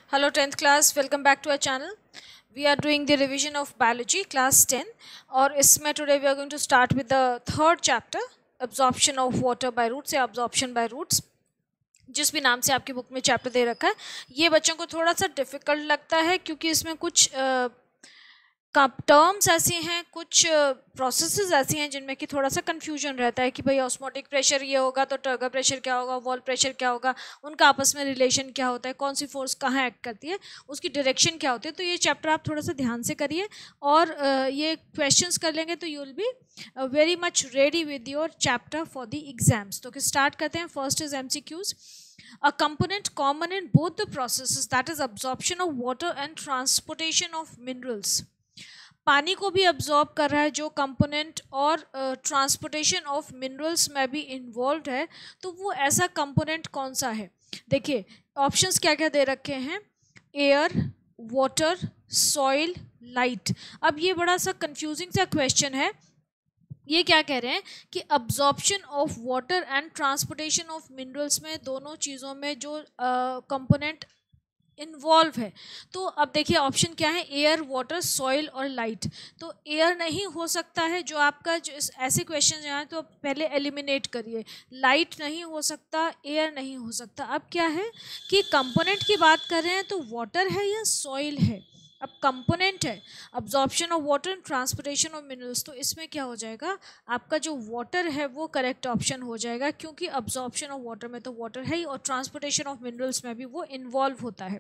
Hello 10th class, welcome back to our channel. We are doing the revision of biology class 10 और इसमें today we are going to start with the third chapter absorption of water by roots या absorption by roots. जिस भी नाम से आपकी book में chapter दे रखा है ये बच्चों को थोड़ा सा डिफ़िकल्ट लगता है क्योंकि इसमें कुछ टर्म्स ऐसी हैं, कुछ प्रोसेसेस ऐसी हैं जिनमें कि थोड़ा सा कंफ्यूजन रहता है कि भाई ऑस्मोटिक प्रेशर ये होगा तो टर्गर प्रेशर क्या होगा, वॉल प्रेशर क्या होगा, उनका आपस में रिलेशन क्या होता है, कौन सी फोर्स कहाँ एक्ट करती है, उसकी डायरेक्शन क्या होती है। तो ये चैप्टर आप थोड़ा सा ध्यान से करिए और ये क्वेश्चंस कर लेंगे तो you will be very much ready with your chapter for the exams. तो स्टार्ट करते हैं। First is MCQs. A component common in both the processes, that is absorption of water and transportation of minerals. पानी को भी absorb कर रहा है जो कंपोनेंट और ट्रांसपोर्टेशन ऑफ मिनरल्स में भी इन्वॉल्व है, तो वो ऐसा कंपोनेंट कौन सा है। देखिए ऑप्शंस क्या क्या दे रखे हैं, एयर, वाटर, सॉइल, लाइट। अब ये बड़ा सा कंफ्यूजिंग सा क्वेश्चन है। ये क्या कह रहे हैं कि absorption of water and transportation of minerals में दोनों चीज़ों में जो कंपोनेंट इन्वॉल्व है। तो अब देखिए ऑप्शन क्या है, एयर, वाटर, सॉइल और लाइट। तो एयर नहीं हो सकता है, जो आपका जो ऐसे क्वेश्चन हैं तो पहले एलिमिनेट करिए। लाइट नहीं हो सकता, एयर नहीं हो सकता। अब क्या है कि कंपोनेंट की बात कर रहे हैं तो वाटर है या सॉइल है। अब कंपोनेंट है absorption of water and transportation of minerals, तो इसमें क्या हो जाएगा, आपका जो वाटर है वो करेक्ट ऑप्शन हो जाएगा क्योंकि अब्जॉर्प्शन ऑफ वाटर में तो वाटर है ही और ट्रांसपोर्टेशन ऑफ मिनरल्स में भी वो इन्वॉल्व होता है।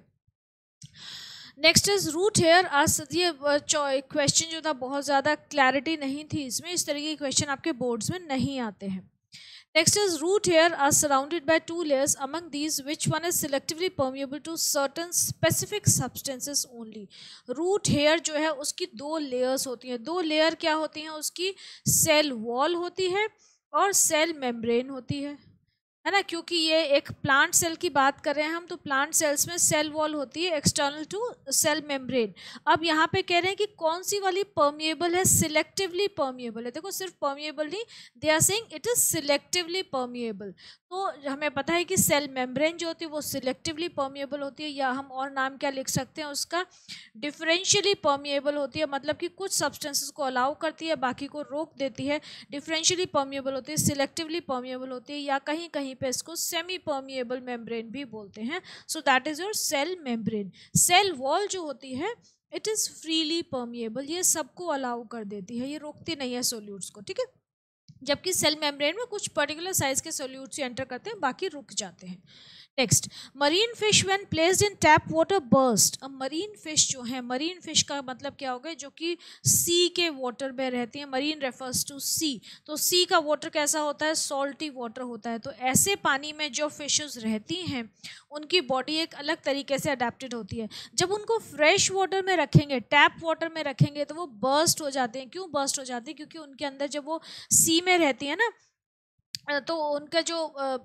Next is root hair. आज ये क्वेश्चन जो था बहुत ज़्यादा क्लैरिटी नहीं थी इसमें, इस तरीके के क्वेश्चन आपके बोर्ड्स में नहीं आते हैं। Next is root hair are surrounded by two layers. Among these, which one is selectively permeable to certain specific substances only? Root hair जो है उसकी दो layers होती हैं। दो layer क्या होती हैं उसकी, cell wall होती है और cell membrane होती है ना, क्योंकि ये एक प्लांट सेल की बात कर रहे हैं हम, तो प्लांट सेल्स में सेल वॉल होती है एक्सटर्नल टू सेल मेम्ब्रेन। अब यहाँ पे कह रहे हैं कि कौन सी वाली परमिएबल है, सिलेक्टिवली परमिएबल है। देखो सिर्फ परमिएबल नहीं, they are saying it is selectively permeable. तो हमें पता है कि सेल मेम्ब्रेन जो होती है वो सिलेक्टिवली परमिएबल होती है, या हम और नाम क्या लिख सकते हैं उसका, डिफरेंशियली परमिएबल होती है। मतलब कि कुछ सब्सटेंसेस को अलाउ करती है, बाकी को रोक देती है। डिफरेंशियली परमिएबल होती है, सिलेक्टिवली परमिएबल होती है, या कहीं कहीं पे इसको सेमी परमिएबल मेम्ब्रेन भी बोलते हैं। So that is your cell membrane. Cell wall जो होती है इट इज़ फ्रीली परमिएबल, ये सबको अलाउ कर देती है, ये रोकती नहीं है सोल्यूट्स को, ठीक है। जबकि सेल मेम्ब्रेन में कुछ पर्टिकुलर साइज के सोल्यूट्स एंटर करते हैं, बाकी रुक जाते हैं। Next, marine fish when placed in tap water burst. अब मरीन फिश जो है, मरीन फिश का मतलब क्या होगा, जो कि सी के वाटर में रहती है। मरीन रेफर्स टू सी, तो सी का वाटर कैसा होता है, सॉल्टी वाटर होता है। तो ऐसे पानी में जो फिशेस रहती हैं उनकी बॉडी एक अलग तरीके से अडेप्टेड होती है। जब उनको फ्रेश वाटर में रखेंगे, टैप वाटर में रखेंगे, तो वो बर्स्ट हो जाते हैं। क्यों बर्स्ट हो जाते हैं, क्योंकि उनके अंदर जब वो सी में रहती है ना, तो उनका जो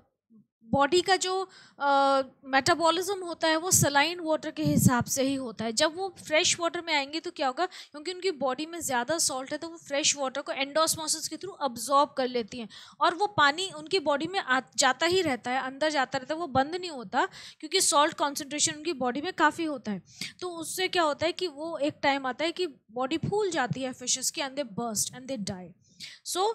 बॉडी का जो मेटाबॉलिज्म होता है वो सलाइन वाटर के हिसाब से ही होता है। जब वो फ्रेश वाटर में आएंगे तो क्या होगा, क्योंकि उनकी बॉडी में ज़्यादा सॉल्ट है तो वो फ्रेश वाटर को एंडोस्मोसिस के थ्रू अब्जॉर्ब कर लेती हैं, और वो पानी उनकी बॉडी में जाता ही रहता है, अंदर जाता रहता है, वो बंद नहीं होता, क्योंकि सॉल्ट कॉन्सेंट्रेशन उनकी बॉडी में काफ़ी होता है। तो उससे क्या होता है कि वो एक टाइम आता है कि बॉडी फूल जाती है फिशेस की, and they burst and they die. So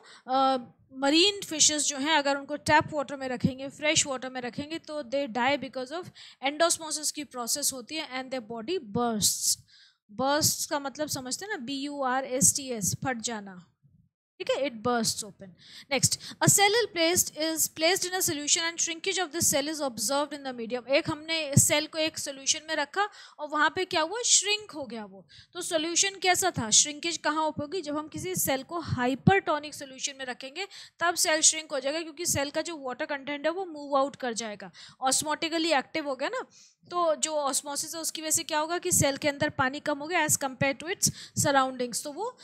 marine fishes जो हैं अगर उनको टैप वाटर में रखेंगे, फ्रेश वाटर में रखेंगे, तो they die because of endosmosis की प्रोसेस होती है and their body bursts. Bursts का मतलब समझते हैं ना, BURSTS, फट जाना, ठीक है, it bursts open. Next, a cell is placed in a solution and shrinkage of this cell is observed in the medium. एक हमने सेल को एक सोल्यूशन में रखा और वहाँ पे क्या हुआ, श्रिंक हो गया वो। तो सोल्यूशन कैसा था, श्रिंकेज कहाँ होगी, जब हम किसी सेल को हाइपरटोनिक सोल्यूशन में रखेंगे तब सेल श्रिंक हो जाएगा, क्योंकि सेल का जो वाटर कंटेंट है वो मूव आउट कर जाएगा, ऑस्मोटिकली एक्टिव हो गया ना। तो जो ऑस्मोसिस है उसकी वजह से क्या होगा कि सेल के अंदर पानी कम हो गया as compare to its surroundings. तो वो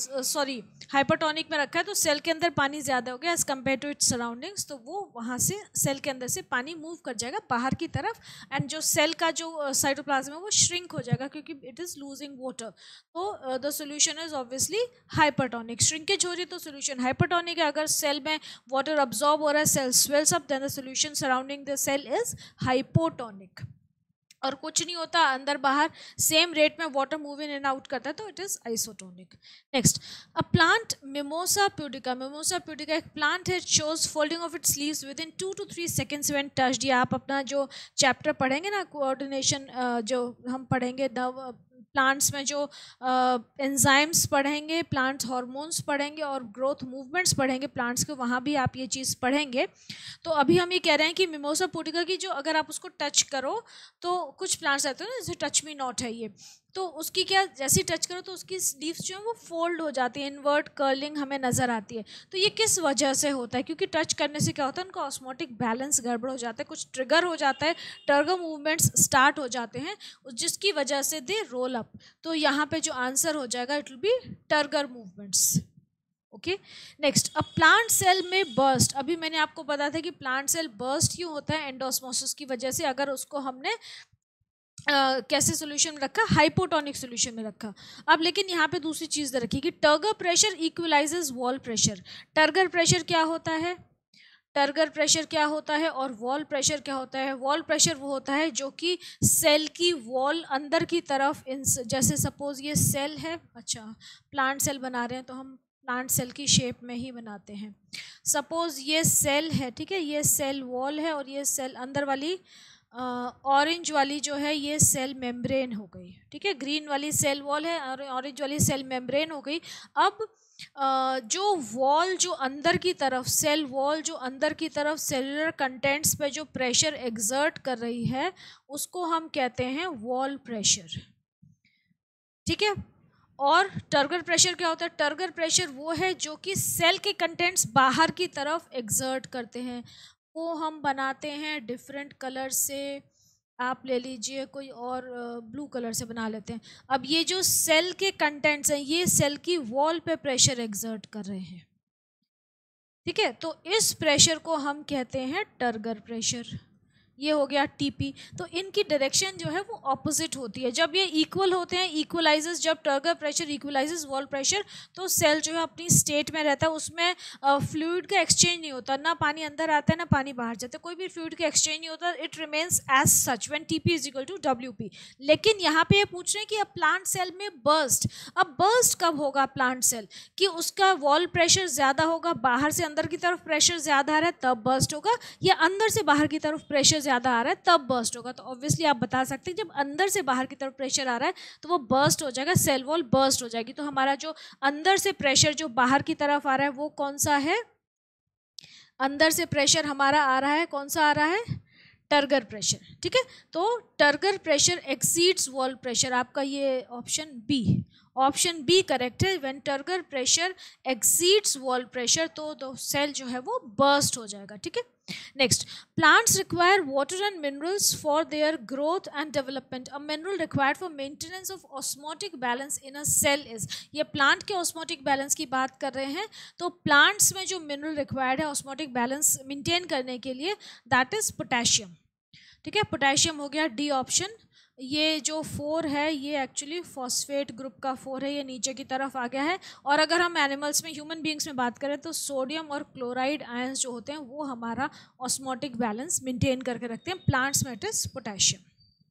हाइपरटोनिक में रखा है तो सेल के अंदर पानी ज़्यादा हो गया as compare to its surroundings, तो वो वहाँ से सेल के अंदर से पानी मूव कर जाएगा बाहर की तरफ, एंड जो सेल का जो साइटोप्लाज्म है वो श्रिंक हो जाएगा क्योंकि इट इज़ लूजिंग वाटर। तो the solution is obviously hypertonic. Shrinkage हो रही है तो सोल्यूशन हाइपरटोनिक है। अगर सेल में वाटर अब्जॉर्ब हो रहा है, cell swells up, then the solution surrounding the cell is hypotonic. और कुछ नहीं होता, अंदर बाहर सेम रेट में water move in and out करता है, तो it is isotonic. Next, a plant mimosa pudica, mimosa pudica एक प्लांट है, shows folding of its leaves within 2 to 3 seconds when touched. ये आप अपना जो चैप्टर पढ़ेंगे ना कोऑर्डिनेशन, जो हम पढ़ेंगे प्लांट्स में जो एंजाइम्स पढ़ेंगे, प्लांट्स हार्मोन्स पढ़ेंगे और ग्रोथ मूवमेंट्स पढ़ेंगे प्लांट्स के, वहाँ भी आप ये चीज़ पढ़ेंगे। तो अभी हम ये कह रहे हैं कि मिमोसा पुडिका की जो अगर आप उसको टच करो तो कुछ प्लांट्स रहते हैं ना, जैसे टच मी नॉट है ये, तो उसकी क्या, जैसे टच करो तो उसकी लीव्स जो है वो फोल्ड हो जाती है, इन्वर्ट कर्लिंग हमें नज़र आती है। तो ये किस वजह से होता है? क्योंकि टच करने से क्या होता है, उनका ऑस्मोटिक बैलेंस गड़बड़ हो जाता है, कुछ ट्रिगर हो जाता है, टर्गो मूवमेंट्स स्टार्ट हो जाते हैं, जिसकी वजह से दे रोल अप। तो यहाँ पे जो आंसर हो जाएगा it will be turgor movements. Okay, next, a plant cell में बर्स्ट। अभी मैंने आपको बताया था कि प्लांट सेल बर्स्ट क्यों होता है, एंडोस्मोसिस की वजह से, अगर उसको हमने कैसे सोल्यूशन में रखा, हाइपोटोनिक सोल्यूशन में रखा। अब लेकिन यहाँ पे दूसरी चीज़ रखी कि turgor pressure equalises wall pressure. Turgor pressure क्या होता है, टर्गर प्रेशर क्या होता है और वॉल प्रेशर क्या होता है? वॉल प्रेशर वो होता है जो कि सेल की वॉल अंदर की तरफ, जैसे सपोज ये सेल है, अच्छा प्लांट सेल बना रहे हैं तो हम प्लांट सेल की शेप में ही बनाते हैं। सपोज ये सेल है, ठीक है, ये सेल वॉल है और ये सेल अंदर वाली ऑरेंज वाली जो है ये सेल मेम्ब्रेन हो गई, ठीक है, ग्रीन वाली सेल वॉल है और ऑरेंज वाली सेल मेम्ब्रेन हो गई। अब जो वॉल जो अंदर की तरफ, सेल वॉल जो अंदर की तरफ सेलुलर कंटेंट्स पे जो प्रेशर एग्जर्ट कर रही है उसको हम कहते हैं वॉल प्रेशर, ठीक है। और टर्गर प्रेशर क्या होता है? टर्गर प्रेशर वो है जो कि सेल के कंटेंट्स बाहर की तरफ एग्जर्ट करते हैं, वो हम बनाते हैं डिफरेंट कलर से। आप ले लीजिए कोई और ब्लू कलर से बना लेते हैं। अब ये जो सेल के कंटेंट्स हैं ये सेल की वॉल पे प्रेशर एग्जर्ट कर रहे हैं, ठीक है, तो इस प्रेशर को हम कहते हैं टर्गर प्रेशर। ये हो गया टीपी। तो इनकी डायरेक्शन जो है वो ऑपोजिट होती है। जब ये इक्वल होते हैं, इक्वलाइजेस, जब turgor pressure equalises wall pressure, तो सेल जो है अपनी स्टेट में रहता है, उसमें फ्लूइड का एक्सचेंज नहीं होता, ना पानी अंदर आता है ना पानी बाहर जाता है, कोई भी फ्लूइड का एक्सचेंज नहीं होता, it remains as such when TP is equal to WP. लेकिन यहाँ पे ये पूछ रहे हैं कि अब प्लांट सेल में बर्स्ट, अब बर्स्ट कब होगा प्लांट सेल, कि उसका वॉल प्रेशर ज़्यादा होगा, बाहर से अंदर की तरफ प्रेशर ज़्यादा आ रहा है तब बर्स्ट होगा, या अंदर से बाहर की तरफ प्रेशर ज़्यादा आ रहा है तब बर्स्ट होगा। तो ऑब्वियसली आप बता सकते हैं जब अंदर से बाहर की तरफ प्रेशर आ रहा है तो वो बर्स्ट हो जाएगा, सेल वॉल बर्स्ट हो जाएगी। तो हमारा जो अंदर से प्रेशर जो बाहर की तरफ आ रहा है वो कौन सा है? अंदर से प्रेशर हमारा आ रहा है, कौन सा आ रहा है? टर्गर प्रेशर, ठीक है। तो turgor pressure exceeds wall pressure, आपका ये option B, option B correct है। When turgor pressure exceeds wall pressure तो सेल जो है वो बर्स्ट हो जाएगा, ठीक है। Next, plants require water and minerals for their growth and development. A mineral required for maintenance of osmotic balance in a cell is. ये plant के ऑस्मोटिक बैलेंस की बात कर रहे हैं, तो प्लांट्स में जो मिनरल रिक्वायर्ड है ऑस्मोटिक बैलेंस मेंटेन करने के लिए, दैट इज पोटेशियम, ठीक है। पोटेशियम हो गया डी ऑप्शन। ये जो 4 है ये एक्चुअली फॉस्फेट ग्रुप का 4 है, ये नीचे की तरफ आ गया है। और अगर हम एनिमल्स में, ह्यूमन बींग्स में बात करें तो सोडियम और क्लोराइड आयंस जो होते हैं वो हमारा ऑस्मोटिक बैलेंस मेंटेन करके रखते हैं। प्लांट्स में it is potassium.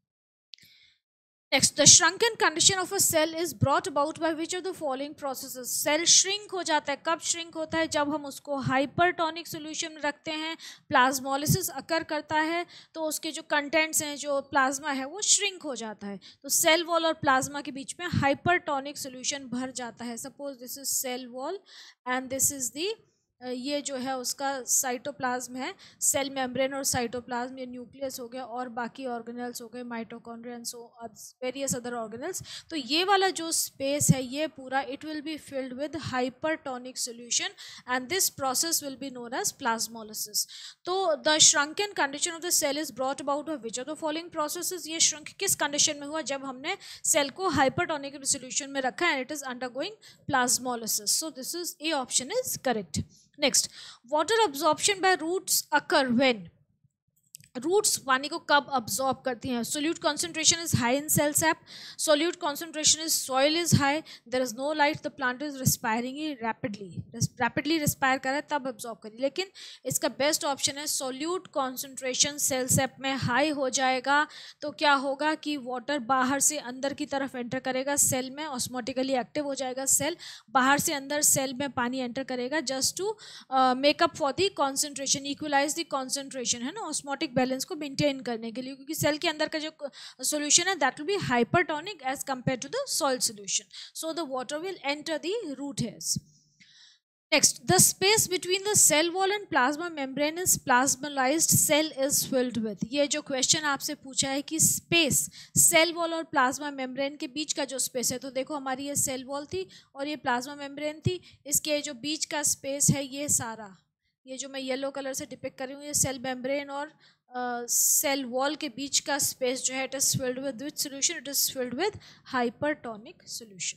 Next, the shrunken condition of a cell is brought about by which of the following processes? Cell shrink हो जाता है, कब shrink होता है? जब हम उसको हाइपरटोनिक सोल्यूशन में रखते हैं, प्लाज्मोलिसिस अकर करता है, तो उसके जो कंटेंट्स हैं, जो प्लाज्मा है वो shrink हो जाता है। तो सेल वॉल और प्लाज्मा के बीच में हाइपरटोनिक सोल्यूशन भर जाता है। Suppose this is cell wall and this is the, ये जो है उसका साइटोप्लाज्म है, सेल मेम्ब्रेन और साइटोप्लाज्म, ये न्यूक्लियस हो गया और बाकी ऑर्गेनल्स हो गए, mitochondria and so various other organelles. तो ये वाला जो स्पेस है ये पूरा it will be filled with hypertonic solution and this process will be known as plasmolysis. तो the shrunken condition of the cell is brought about by which of the following processes? ये shrunk किस condition में हुआ? जब हमने cell को hypertonic solution में रखा and it is undergoing plasmolysis. So this is A option is correct. Next, water absorption by roots occur when? Roots पानी को कब अब्जॉर्ब करती हैं? Solute concentration is high in cell sap, solute concentration is soil is high, there is no light, the plant is respiring rapidly respire कर रहा है तब absorb करिए। लेकिन इसका बेस्ट ऑप्शन है सोल्यूट कॉन्सेंट्रेशन सेल सैप में हाई हो जाएगा तो क्या होगा कि वाटर बाहर से अंदर की तरफ एंटर करेगा सेल में, ऑस्मोटिकली एक्टिव हो जाएगा सेल, बाहर से अंदर सेल में पानी एंटर करेगा just to make up for the concentration, equalise the concentration, है ना, ऑस्मोटिक बैलेंस को मेंटेन करने के लिए, क्योंकि सेल के अंदर का जो सॉल्यूशन है that will be hypertonic as compare to the soil solution, so the water will enter the root hairs. Next, the space between the cell wall and plasma membrane is plasmalized cell is filled with। ये जो question आपसे पूछा है कि space cell wall और plasma membrane के बीच का जो स्पेस है, तो देखो हमारी ये सेल वॉल थी और ये प्लाज्मा मेम्ब्रेन थी, इसके जो बीच का स्पेस है ये सारा, ये जो मैं येलो कलर से डिपिक्ट कर रही हूँ, ये सेल मेम्ब्रेन और सेल वॉल के बीच का स्पेस जो है it is filled with which solution, it is filled with hypertonic solution.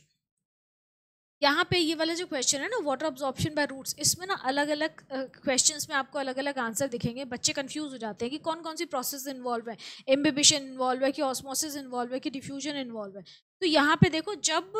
यहाँ पे ये वाला जो क्वेश्चन है ना वाटर अब्जॉर्प्शन बाय रूट्स, इसमें ना अलग अलग क्वेश्चंस में आपको अलग अलग आंसर दिखेंगे, बच्चे कंफ्यूज हो जाते हैं कि कौन कौन सी प्रोसेस इन्वॉल्व है, इम्बिबिशन इन्वॉल्व है कि ऑस्मोसिस इन्वॉल्व है कि डिफ्यूजन इन्वॉल्व है। तो यहाँ पे देखो जब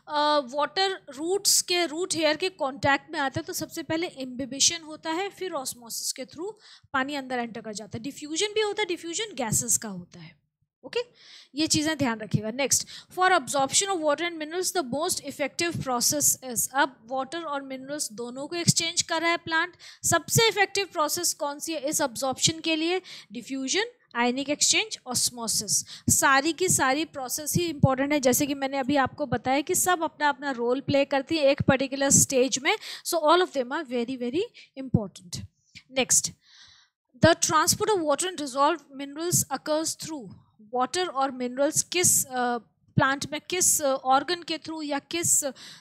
वाटर रूट्स के रूट हेयर के कांटेक्ट में आता है तो सबसे पहले इम्बिबिशन होता है, फिर ऑस्मोसिस के थ्रू पानी अंदर एंटर कर जाता है, डिफ्यूजन भी होता है, डिफ्यूजन गैसेस का होता है। ओके ये चीज़ें ध्यान रखिएगा। Next, for absorption of water and minerals the most effective process is, अब वाटर और मिनरल्स दोनों को एक्सचेंज कर रहा है प्लांट, सबसे इफेक्टिव प्रोसेस कौन सी है इस अब्जॉर्प्शन के लिए? डिफ्यूजन, आयनिक एक्सचेंज, ऑस्मोसिस, सारी की सारी प्रोसेस ही इंपॉर्टेंट है, जैसे कि मैंने अभी आपको बताया कि सब अपना अपना रोल प्ले करती है एक पर्टिकुलर स्टेज में, so all of them are very very important. Next, the transport of water and dissolve minerals occurs through, water और मिनरल्स किस प्लांट में किस ऑर्गन के थ्रू या किस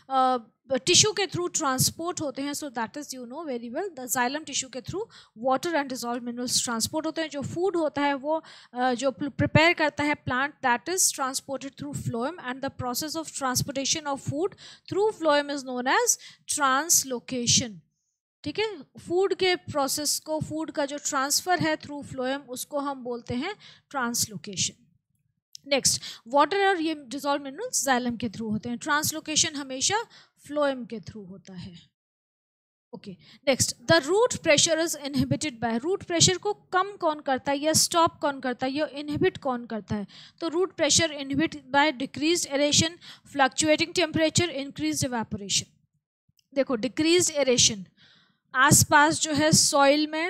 टिश्यू के थ्रू ट्रांसपोर्ट होते हैं? So that is you know very well the xylem tissue के through water and dissolve minerals transport होते हैं। जो फूड होता है वो जो प्रिपेयर करता है plant that is transported through phloem, and the process of transportation of food through phloem is known as translocation. ठीक है, फूड के प्रोसेस को, फूड का जो ट्रांसफ़र है थ्रू फ्लोएम उसको हम बोलते हैं ट्रांसलोकेशन। नेक्स्ट, वाटर और ये डिजॉल्व मिनरल्स जाइलम के थ्रू होते हैं, ट्रांसलोकेशन हमेशा फ्लोएम के थ्रू होता है। Okay next, the root pressure is inhibited by, root pressure को कम कौन करता है या स्टॉप कौन करता है या इनहिबिट कौन करता है? तो root pressure inhibit by decreased aeration, fluctuating temperature, increased evaporation. देखो डिक्रीज्ड एरेशन, आसपास जो है सॉइल में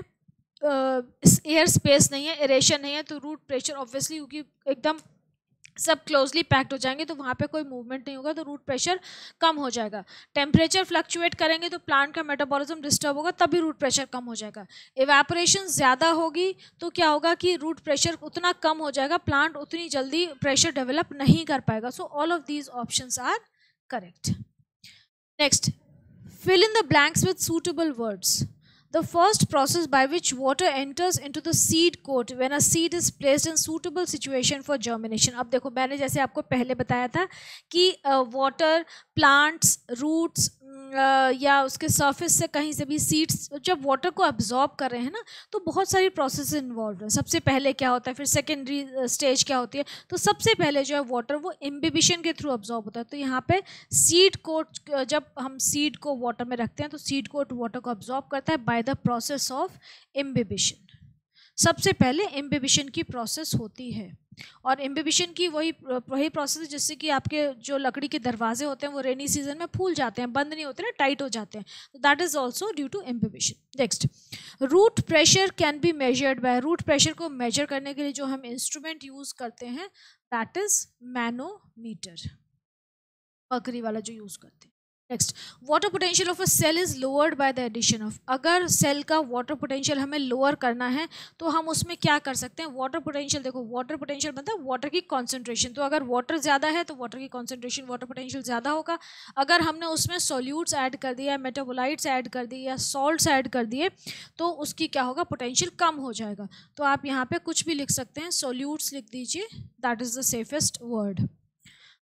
एयर स्पेस नहीं है, एरेशन नहीं है, तो रूट प्रेशर ऑब्वियसली क्योंकि एकदम सब क्लोजली पैक्ड हो जाएंगे तो वहाँ पे कोई मूवमेंट नहीं होगा, तो रूट प्रेशर कम हो जाएगा। टेम्परेचर फ्लक्चुएट करेंगे तो प्लांट का मेटाबॉलिज्म डिस्टर्ब होगा, तभी रूट प्रेशर कम हो जाएगा। इवेपोरेशन ज़्यादा होगी तो क्या होगा कि रूट प्रेशर उतना कम हो जाएगा, प्लांट उतनी जल्दी प्रेशर डेवलप नहीं कर पाएगा। So all of these options are correct. Next, fill in the blanks with suitable words. The first process by which water enters into the seed coat when a seed is placed in suitable situation for germination. अब देखो मैंने जैसे आपको पहले बताया था कि water, plants, roots या उसके सरफेस से कहीं से भी सीड्स जब वाटर को अब्जॉर्ब कर रहे हैं ना तो बहुत सारी प्रोसेस इन्वॉल्व है। सबसे पहले क्या होता है, फिर सेकेंडरी स्टेज क्या होती है, तो सबसे पहले जो है वाटर वो इम्बिबिशन के थ्रू अब्जॉर्ब होता है। तो यहाँ पे सीड कोट, जब हम सीड को वाटर में रखते हैं तो सीड कोट वाटर को अब्जॉर्ब करता है by the process of imbibition. सबसे पहले इम्बिबिशन की प्रोसेस होती है, और इम्बिबिशन की वही प्रोसेस जिससे कि आपके जो लकड़ी के दरवाजे होते हैं वो रेनी सीजन में फूल जाते हैं, बंद नहीं होते ना, टाइट हो जाते हैं, that is also due to imbibition. Next, root pressure can be measured by, root pressure को मेजर करने के लिए जो हम इंस्ट्रूमेंट यूज करते हैं दैट इज मैनोमीटर, मरकरी वाला जो यूज करते हैं। Next, water potential of a cell is lowered by the addition of, अगर सेल का वाटर पोटेंशियल हमें लोअर करना है तो हम उसमें क्या कर सकते हैं? वाटर पोटेंशियल, देखो वाटर पोटेंशियल मतलब वाटर की कॉन्सेंट्रेशन, तो अगर वाटर ज़्यादा है तो वाटर की कॉन्सेंट्रेशन, वाटर पोटेंशियल ज़्यादा होगा। अगर हमने उसमें सॉल्यूट्स ऐड कर दिया, मेटाबोलाइट्स ऐड कर दिए या सॉल्ट्स ऐड कर दिए तो उसकी क्या होगा, पोटेंशियल कम हो जाएगा। तो आप यहाँ पे कुछ भी लिख सकते हैं, सॉल्यूट्स लिख दीजिए, that is the safest word.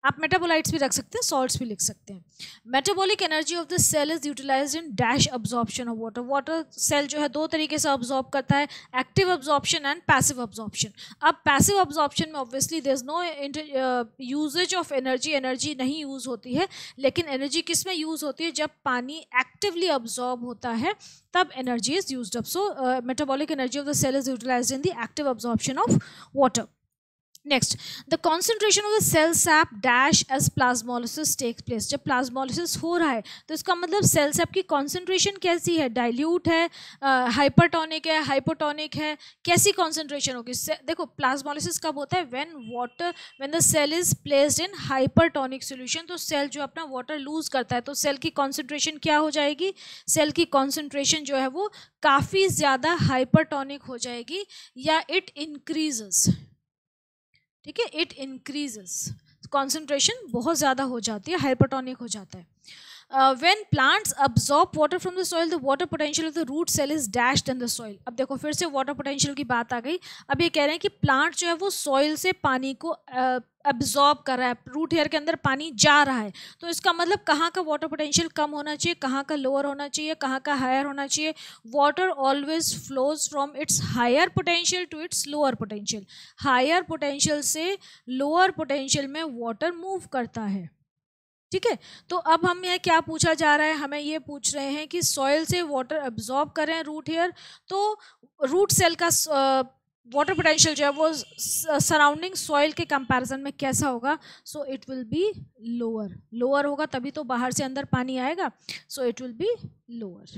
आप मेटाबोलाइट्स भी रख सकते हैं, सॉल्ट्स भी लिख सकते हैं. Metabolic energy of the cell is utilised in dash absorption of water. Water cell जो है दो तरीके से अब्जॉर्ब करता है, active absorption and passive absorption. अब पैसिव अब्जॉर्प्शन में obviously there is no usages of energy, energy नहीं यूज होती है. लेकिन एनर्जी किस में यूज होती है? जब पानी एक्टिवली अब्जॉर्ब होता है तब energy is used up. So metabolic energy of the cell is utilised in the active absorption of water. Next, the concentration of the cell sap dash as plasmolysis takes place. जब plasmolysis हो रहा है तो इसका मतलब cell SAP की concentration कैसी है? डाइल्यूट है, हाइपरटोनिक है, हाइपोटोनिक है, कैसी कॉन्सेंट्रेशन होगी? देखो प्लाज्मोलिसिस कब होता है? When the cell is placed in hypertonic solution. तो सेल जो अपना वाटर लूज करता है तो सेल की कॉन्सेंट्रेशन क्या हो जाएगी? सेल की कॉन्सेंट्रेशन जो है वो काफ़ी ज़्यादा हाइपरटोनिक हो जाएगी या इट इंक्रीजेस. ठीक है, इट इंक्रीजेस, कॉन्सेंट्रेशन बहुत ज़्यादा हो जाती है, हाइपरटोनिक हो जाता है. When plants absorb water from the soil, the water potential of the root cell is dashed in the soil. अब देखो फिर से वाटर पोटेंशियल की बात आ गई. अब ये कह रहे हैं कि प्लांट जो है वो सॉइल से पानी को अब्जॉर्ब कर रहा है, रूट हेयर के अंदर पानी जा रहा है. तो इसका मतलब कहाँ का वाटर पोटेंशियल कम होना चाहिए, कहाँ का लोअर होना चाहिए, कहाँ का हायर होना चाहिए? Water always flows from its higher potential to its lower potential. Higher potential से लोअर पोटेंशियल में वाटर मूव करता है. ठीक है, तो अब हम ये क्या पूछा जा रहा है? हमें ये पूछ रहे हैं कि सॉइल से वाटर अब्जॉर्ब करें रूट हेयर, तो रूट सेल का वाटर पोटेंशियल जो है वो सराउंडिंग सॉइल के कंपैरिजन में कैसा होगा? So it will be lower. Lower होगा तभी तो बाहर से अंदर पानी आएगा. So it will be lower.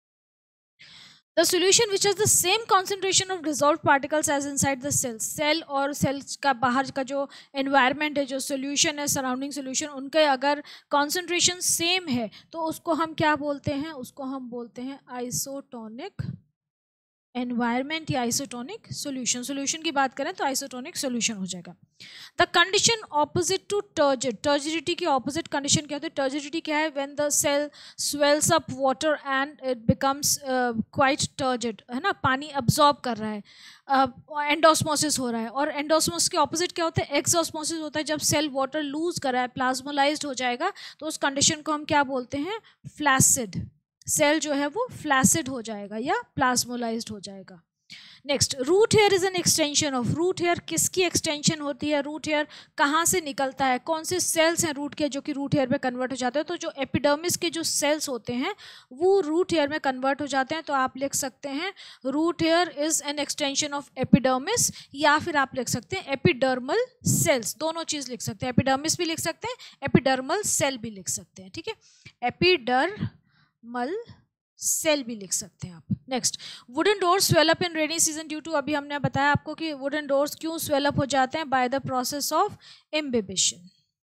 The solution which has the same concentration of dissolved particles as inside the cell. Cell और सेल का बाहर का जो environment है, जो solution है, surrounding solution, उनके अगर concentration same है तो उसको हम क्या बोलते हैं? उसको हम बोलते हैं isotonic एनवायरमेंट या आइसोटोनिक सोल्यूशन. सोल्यूशन की बात करें तो आइसोटोनिक सोल्यूशन हो जाएगा. The condition opposite to turgid. Turgidity की ऑपोजिट कंडीशन क्या होती है? टर्जिडिटी क्या है? When the cell swells up water and it becomes quite turgid, है ना, पानी अब्जॉर्ब कर रहा है, एंडोस्मोसिस हो रहा है. और एंडोस्मोसिस के ऑपोजिट क्या होता है? एक्सोस्मोसिस होता है. जब सेल वाटर लूज कर रहा है, प्लाज्मोलाइज्ड हो जाएगा, तो उस कंडीशन को हम क्या बोलते हैं? फ्लैसिड. सेल जो है वो फ्लैसिड हो जाएगा या प्लाज्मोलाइज्ड हो जाएगा. Next, root hair is an extension of. Root hair किसकी एक्सटेंशन होती है? रूट हेयर कहाँ से निकलता है? कौन से सेल्स हैं रूट के जो कि रूट हेयर में कन्वर्ट हो जाते हैं? तो जो एपिडर्मिस के जो सेल्स होते हैं वो रूट हेयर में कन्वर्ट हो जाते हैं. तो आप लिख सकते हैं root hair is an extension of epidermis, या फिर आप लिख सकते हैं एपिडर्मल सेल्स. दोनों चीज़ लिख सकते हैं, एपिडर्मिस भी लिख सकते हैं, एपिडर्मल सेल भी लिख सकते हैं. ठीक है, एपिडर्मल सेल भी लिख सकते हैं आप. Next, wooden doors swell up in rainy season due to. अभी हमने बताया आपको कि वुडन डोर्स क्यों स्वेल अप हो जाते हैं? By the process of imbibition.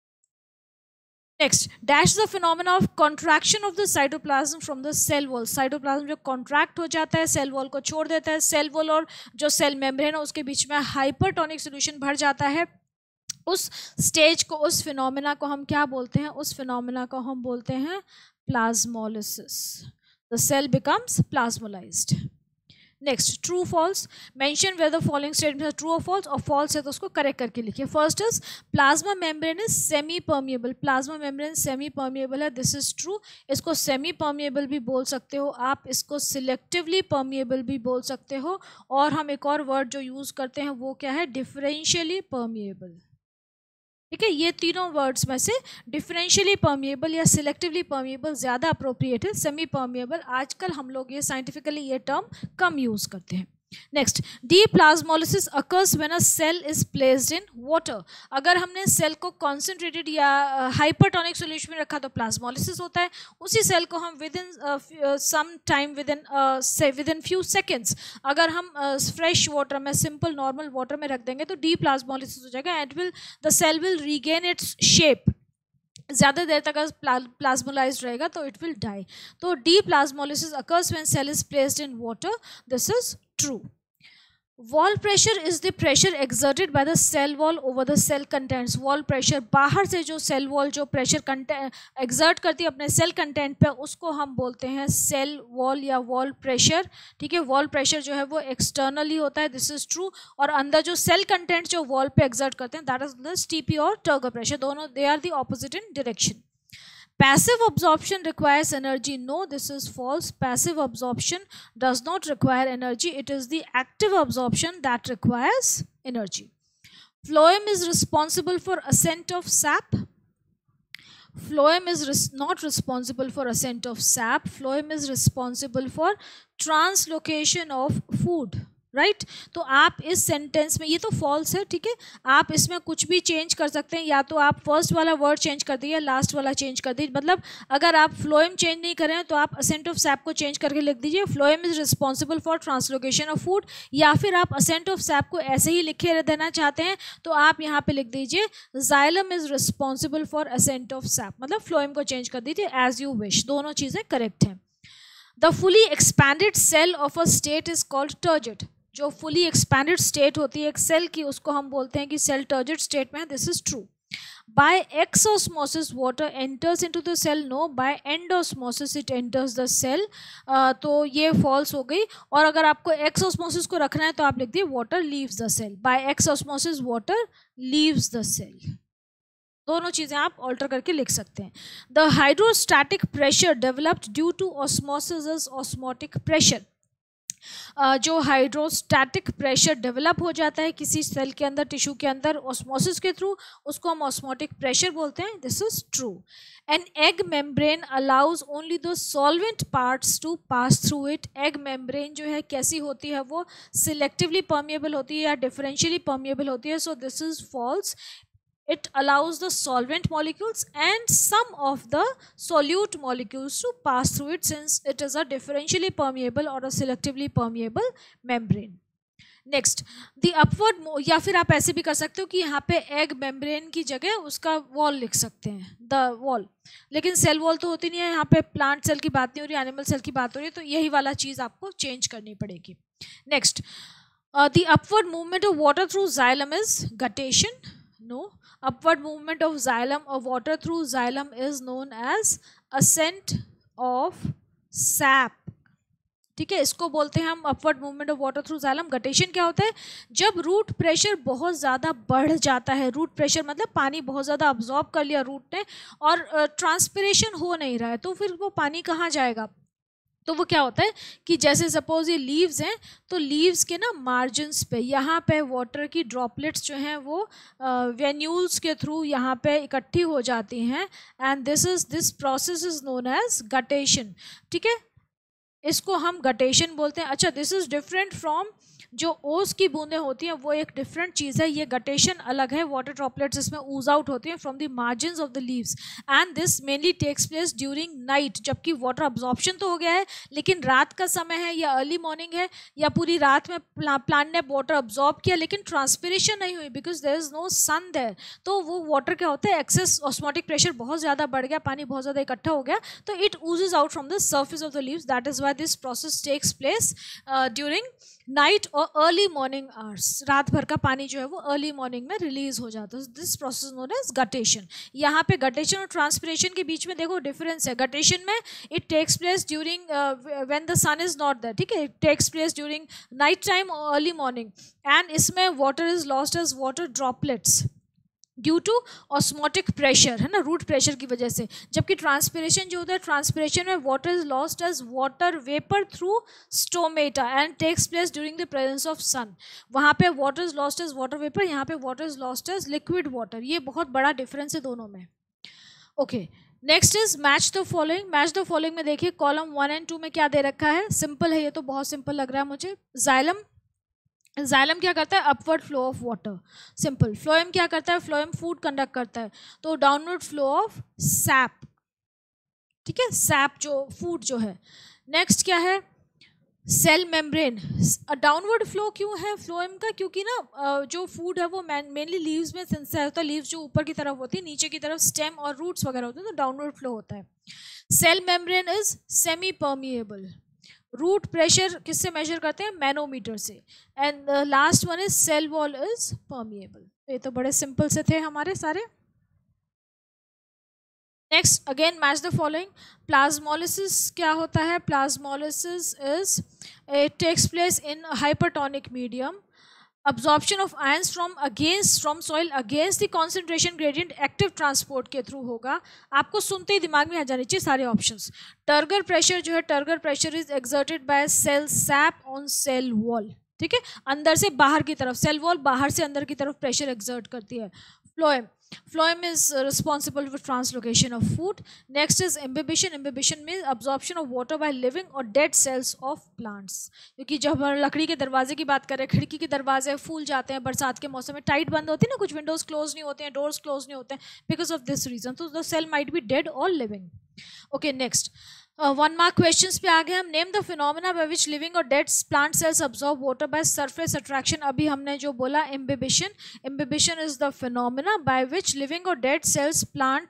Next, dash the phenomena of contraction of the cytoplasm from the cell wall. Cytoplasm जो कॉन्ट्रैक्ट हो जाता है, सेल वॉल को छोड़ देता है. सेल वॉल और जो सेल मेम्ब्रेन है उसके बीच में हाइपरटोनिक सोल्यूशन भर जाता है. उस स्टेज को, उस फिनोमेना को हम क्या बोलते हैं? उस फिनोमेना को हम बोलते हैं plasmolysis. The cell becomes plasmolized. Next, true false. Mention whether the following statements are true or false. और false है तो उसको correct करके लिखिए. First is plasma membrane is semi permeable. Plasma membrane semi permeable है, this is true. इसको semi permeable भी बोल सकते हो आप, इसको selectively permeable भी बोल सकते हो, और हम एक और word जो यूज करते हैं वो क्या है? differentially permeable. ठीक है, ये तीनों वर्ड्स में से डिफरेंशियली परमिएबल या सिलेक्टिवली परमिएबल ज़्यादा अप्रोप्रिएट है. सेमी परमिएबल आजकल हम लोग ये साइंटिफिकली ये टर्म कम यूज़ करते हैं. Next, deplasmolysis occurs when a cell is placed in water. अगर हमने सेल को कॉन्सेंट्रेटेड या हाइपरटोनिक सोल्यूशन में रखा तो प्लाज्मोलिसिस होता है. उसी सेल को हम within some time, within few seconds अगर हम फ्रेश वाटर में, सिंपल नॉर्मल वाटर में रख देंगे तो डीप्लाज्मोलिसिस हो जाएगा and the cell will regain its shape. ज़्यादा देर तक प्लाज्मोलाइज्ड रहेगा तो इट विल डाई. तो deplasmolysis occurs when cell is placed in water, this is true. Wall pressure is the pressure exerted by the cell wall over the cell contents. Wall pressure, बाहर से जो cell wall जो pressure exert करती है अपने cell content पे, उसको हम बोलते हैं सेल वॉल या वॉल प्रेशर. ठीक है, वॉल प्रेशर जो है वो एक्सटर्नली होता है, दिस इज ट्रू. और अंदर जो सेल कंटेंट जो वॉल पे एक्सर्ट करते हैं, दैट इज द स्टीपी और टर्गर प्रेशर. दोनों they are the opposite in direction. Passive absorption requires energy. No, this is false. Passive absorption does not require energy. It is the active absorption that requires energy. Phloem is responsible for ascent of sap. Phloem is not responsible for ascent of sap. Phloem is responsible for translocation of food. Right तो आप इस sentence में, ये तो false है, ठीक है, आप इसमें कुछ भी चेंज कर सकते हैं. या तो आप फर्स्ट वाला वर्ड चेंज कर दीजिए, लास्ट वाला चेंज कर दीजिए. मतलब अगर आप फ्लोएम चेंज नहीं कर रहे हैं तो आप असेंट ऑफ सैप को चेंज करके लिख दीजिए phloem is responsible for translocation of food. या फिर आप असेंट ऑफ सैप को ऐसे ही लिखे देना चाहते हैं तो आप यहाँ पे लिख दीजिए xylem is responsible for ascent of sap. मतलब फ्लोएम को चेंज कर दीजिए एज यू विश. दोनों चीज़ें करेक्ट हैं. The fully expanded cell of a state is called turgid. जो फुली एक्सपैंडेड स्टेट होती है एक सेल की, उसको हम बोलते हैं कि सेल टर्जिड स्टेट में है. This is true. By exosmosis water enters into the cell. No, by endosmosis it enters the cell. तो ये फॉल्स हो गई. और अगर आपको एक्सोस्मोसिस को रखना है तो आप लिख दिए water leaves the cell. By exosmosis water leaves the cell. दोनों चीज़ें आप ऑल्टर करके लिख सकते हैं. The hydrostatic pressure developed due to osmosis is osmotic pressure. जो हाइड्रोस्टैटिक प्रेशर डेवलप हो जाता है किसी सेल के अंदर, टिश्यू के अंदर ऑस्मोसिस के थ्रू, उसको हम ऑस्मोटिक प्रेशर बोलते हैं. This is true. An egg membrane allows only the solvent parts to pass through it. Egg membrane जो है कैसी होती है, वो सिलेक्टिवली परमिएबल होती है या डिफरेंशियली परमिएबल होती है. So this is false. It allows the solvent molecules and some of the solute molecules to pass through it since it is a differentially permeable or a selectively permeable membrane. Next, the upward, या फिर आप ऐसे भी कर सकते हो कि यहाँ पे egg membrane की जगह उसका wall लिख सकते हैं, the wall. लेकिन सेल वॉल तो होती नहीं है, यहाँ पे प्लांट सेल की बात नहीं हो रही, एनिमल सेल की बात हो रही है, तो यही वाला चीज़ आपको चेंज करनी पड़ेगी. Next, the upward movement of water through xylem is guttation. No. Upward movement of xylem or water through xylem is known as ascent of sap. ठीक है, इसको बोलते हैं हम upward movement of water through xylem. Guttation क्या होता है, जब रूट प्रेशर बहुत ज़्यादा बढ़ जाता है. रूट प्रेशर मतलब पानी बहुत ज़्यादा अब्जॉर्ब कर लिया रूट ने और ट्रांसपिरेशन हो नहीं रहा है, तो फिर वो पानी कहाँ जाएगा. तो वो क्या होता है कि जैसे सपोज ये लीव्स हैं, तो लीव्स के ना मार्जिन्स पे यहाँ पे वाटर की ड्रॉपलेट्स जो हैं वो वेन्यूल्स के थ्रू यहाँ पे इकट्ठी हो जाती हैं. And this process is known as guttation. ठीक है, इसको हम गटेशन बोलते हैं. अच्छा, दिस इज़ डिफरेंट फ्रॉम जो ओस की बूंदें होती हैं, वो एक डिफरेंट चीज़ है. ये गटेशन अलग है. वाटर ड्रॉपलेट्स इसमें ऊज आउट होती हैं from the margins of the leaves and this mainly takes place during night. जबकि वाटर अब्जॉर्प्शन तो हो गया है, लेकिन रात का समय है या अर्ली मॉर्निंग है या पूरी रात में प्लांट ने वाटर अब्जॉर्ब किया लेकिन ट्रांसपिरेशन नहीं हुई because there is no sun there. तो वो वाटर क्या होता है, एक्सेस ऑस्मोटिक प्रेशर बहुत ज़्यादा बढ़ गया, पानी बहुत ज़्यादा इकट्ठा हो गया, तो it oozes out from the surface of the leaves. That is why this process takes place during night और अर्ली मॉर्निंग आवर्स. रात भर का पानी जो है वो अर्ली मॉर्निंग में रिलीज हो जाता है. This process known as guttation. यहाँ पे गटेशन और ट्रांसपिरेशन के बीच में देखो डिफरेंस है. गटेशन में it takes place during when the sun is not there. ठीक है, it takes place during night time और अर्ली मॉर्निंग एंड इसमें water is lost as water droplets due to osmotic pressure, है ना, root pressure की वजह से. जबकि ट्रांसपिरेशन जो होता है, ट्रांसपिरेशन में water is lost as water vapour through stomata and takes place during the presence of sun. वहाँ पे water is lost as water vapour, यहाँ पे water is lost as liquid water. ये बहुत बड़ा डिफरेंस है दोनों में. Okay, next is match the following. Match the following में देखिए कॉलम 1 और 2 में क्या दे रखा है. सिंपल है, ये तो बहुत सिंपल लग रहा है मुझे. जाइलम क्या करता है, upward flow of water, simple. Phloem क्या करता है, फ्लोएम फूड कंडक्ट करता है, तो डाउनवर्ड फ्लो ऑफ सैप. ठीक है, सैप जो फूड जो है. नेक्स्ट क्या है, सेल मेम्ब्रेन. डाउनवर्ड फ्लो क्यों है फ्लोएम का, क्योंकि ना जो फूड है वो मेनली लीव्स में सिंसेस होता है. लीव्स जो ऊपर की तरफ होती है, नीचे की तरफ स्टेम और रूट्स वगैरह होते हैं, तो डाउनवर्ड फ्लो होता है. Cell membrane is semi permeable. Root pressure किससे मेजर करते हैं? मैनोमीटर से. And last one is cell wall is permeable. ये तो बड़े सिंपल से थे हमारे सारे. Next again match the following. Plasmolysis क्या होता है? Plasmolysis is it takes place in hypertonic medium. Absorption of ions from soil against the concentration gradient active transport के थ्रू होगा. आपको सुनते ही दिमाग में आ जाने चाहिए सारे ऑप्शंस. टर्गर प्रेशर जो है, turgor pressure is exerted by cell sap on cell wall. ठीक है, अंदर से बाहर की तरफ, सेल वॉल बाहर से अंदर की तरफ प्रेशर एक्सर्ट करती है. Phloem, phloem is responsible for translocation of food. Next is imbibition. Imbibition means absorption of water by living और डेड सेल्स ऑफ प्लांट्स. क्योंकि जब हम लकड़ी के दरवाजे की बात करें, खिड़की के दरवाजे फूल जाते हैं बरसात के मौसम में, टाइट बंद होती है ना, कुछ विंडोज क्लोज नहीं होते हैं, डोर्स क्लोज नहीं होते हैं, because of this reason. So the cell might be dead और living. Okay, next 1 mark questions पे आ गए हम. Name the phenomena by which living और dead plant cells absorb water by surface attraction. अभी हमने जो बोला imbibition. Imbibition is the phenomena by which living और dead cells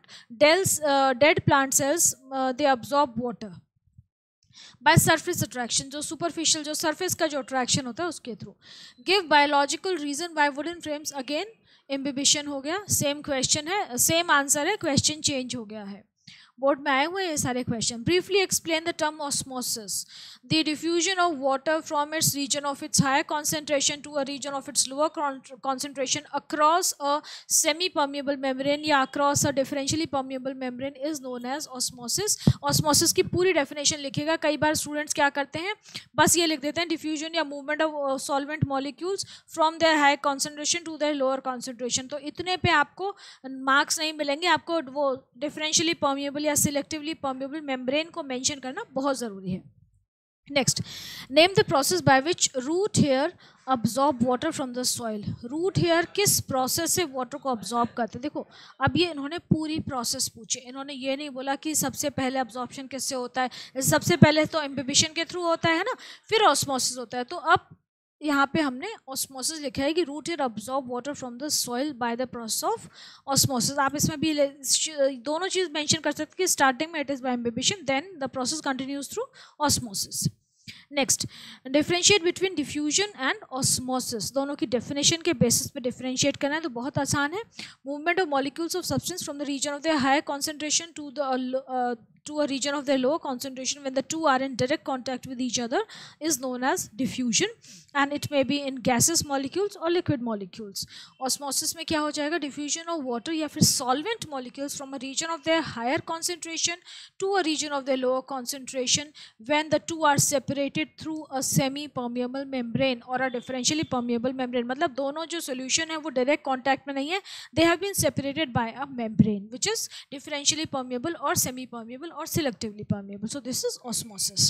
dead plant cells they absorb water by surface attraction. जो superficial, जो surface का जो अट्रैक्शन होता है उसके थ्रू. Give biological reason by wooden frames. Again imbibition हो गया. सेम क्वेश्चन है, सेम आंसर है, क्वेश्चन चेंज हो गया है. बोर्ड में आए हुए ये सारे question. Briefly explain the term osmosis. The diffusion of water from its region of its higher concentration to a region of its lower concentration across a semi permeable membrane या across a differentially permeable membrane is known as osmosis. Osmosis की पूरी definition लिखेगा. कई बार students क्या करते हैं, बस ये लिख देते हैं डिफ्यूजन या movement of solvent molecules from their higher concentration to their lower concentration. तो इतने पे आपको मार्क्स नहीं मिलेंगे. आपको वो डिफरेंशियली परमिएबल या सिलेक्टिवली परमिएबल मेम्ब्रेन को मेंशन करना बहुत ज़रूरी है. Next, name the process by which root hair absorb water from the soil. Root hair किस प्रोसेस से वाटर को अब्जॉर्ब करते हैं? देखो, अब ये इन्होंने पूरी प्रोसेस पूछी. इन्होंने ये नहीं बोला कि सबसे पहले अब्जॉर्प्शन किससे होता है. सबसे पहले तो इम्बिबिशन के थ्रू होता है ना, फिर ऑस्मोसिस होता है. तो अब यहाँ पे हमने ऑस्मोसिस लिखा है कि root hair absorb water from the soil by the process of osmosis. आप इसमें भी दोनों चीज़ मेंशन कर सकते हैं कि स्टार्टिंग में it is by imbibition, then the process continues through osmosis. Next, differentiate between diffusion and osmosis. दोनों की डेफिनेशन के बेसिस पे डिफरेंशिएट करना है तो बहुत आसान है. Movement of molecules of substance from the region of the higher concentration to a region of their lower concentration when the two are in direct contact with each other is known as diffusion, and it may be in gaseous molecules or liquid molecules. Osmosis में क्या हो जाएगा? diffusion of water या फिर solvent molecules from a region of their higher concentration to a region of their lower concentration when the two are separated through a semi permeable membrane or a differentially permeable membrane. मतलब दोनों जो solution है वो direct contact में नहीं है, they have been separated by a membrane which is differentially permeable or semi permeable or selectively permeable. So this is osmosis.